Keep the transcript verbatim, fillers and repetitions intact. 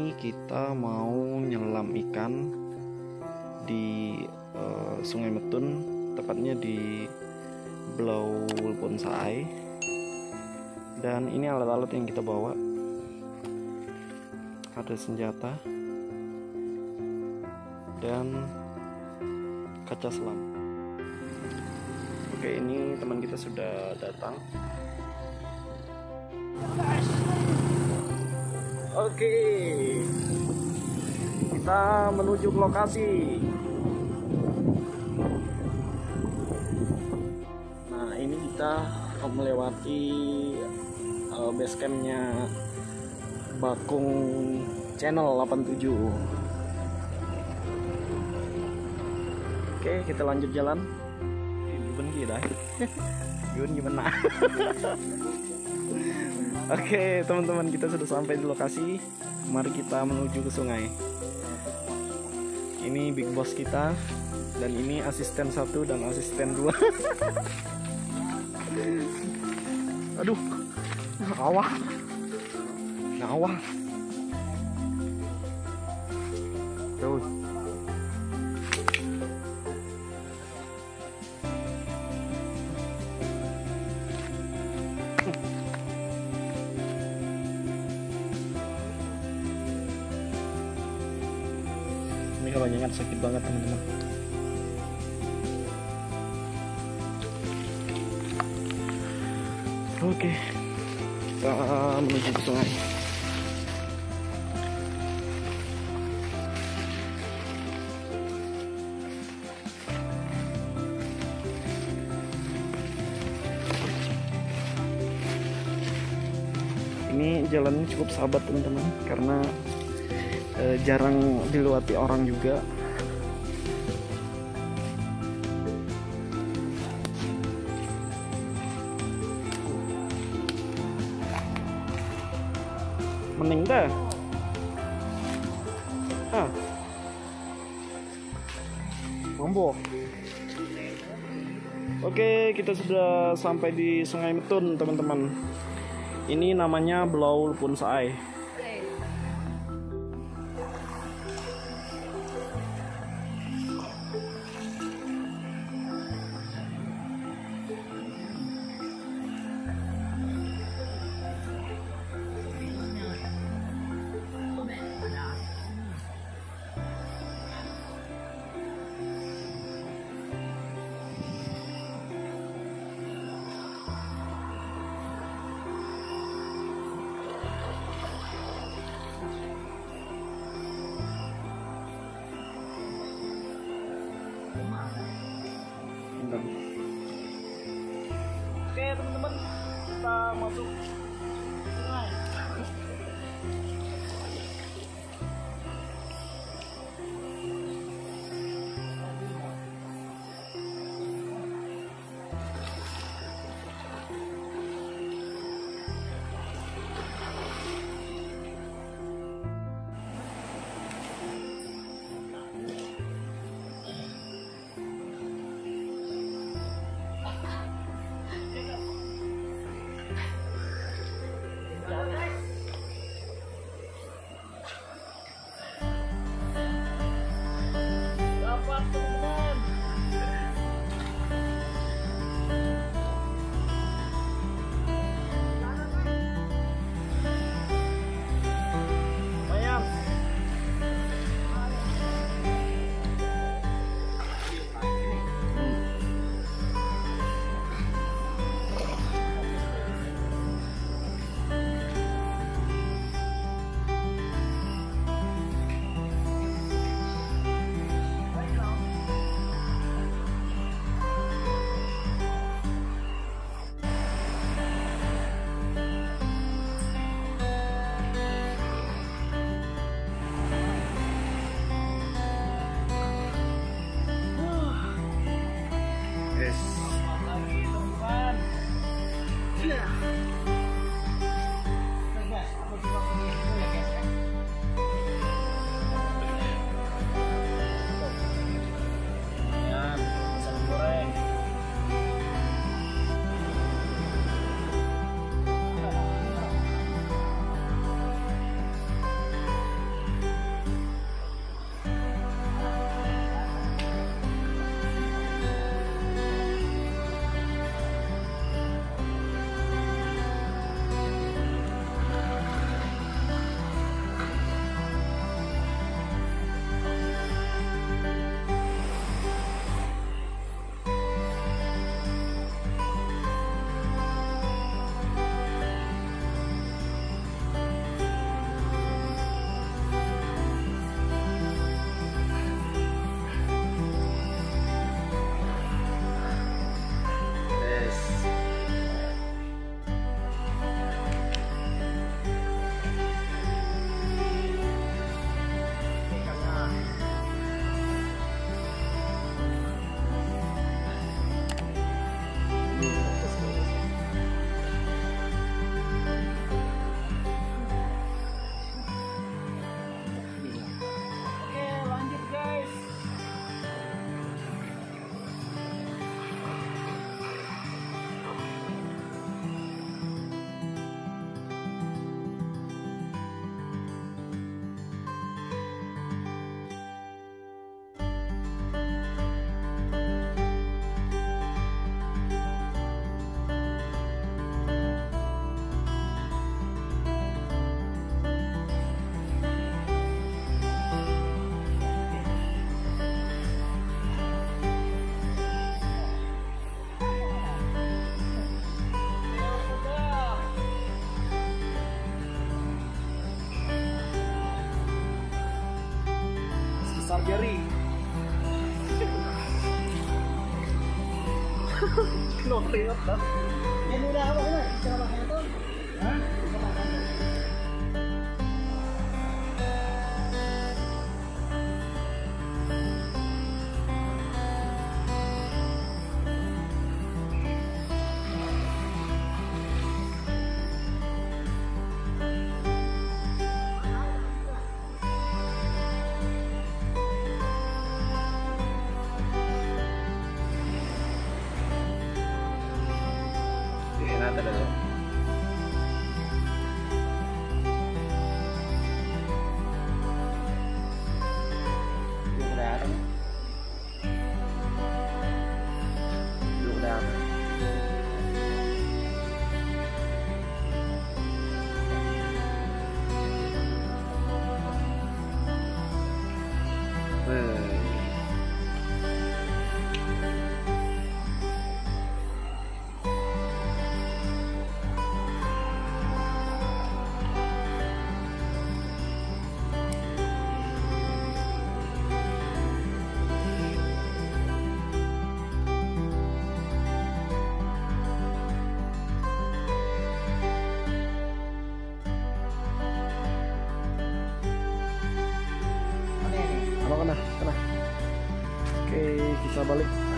ini kita mau nyelam ikan di uh, Sungai Metun, tepatnya di Blau Bonsai. Dan ini alat-alat yang kita bawa. Ada senjata dan kaca selam. Oke, ini teman kita sudah datang. Oke, kita menuju ke lokasi. Nah, ini kita melewati uh, base campnya Bakung Channel delapan tujuh. Oke, kita lanjut jalan. Gimana kita? Gimana gimana? Oke, teman-teman, kita sudah sampai di lokasi. Mari kita menuju ke sungai. Ini big boss kita, dan ini asisten satu dan asisten dua. Aduh, awah, awah. Terus. Ini kalau nyengat sakit banget, teman-teman. Oke, kita menuju ke sungai. Ini jalannya cukup sahabat, teman-teman, karena e, jarang dilewati orang juga. Mending dah. Ah. Mambo. Oke, kita sudah sampai di Sungai Metun, teman-teman. Ini namanya Blau Bonsai. Sargeri. Kenapa lihat kan? Ini udah apa ini? Cara itu? Hah? Enak ada. Kena, kena. Oke, kita balik.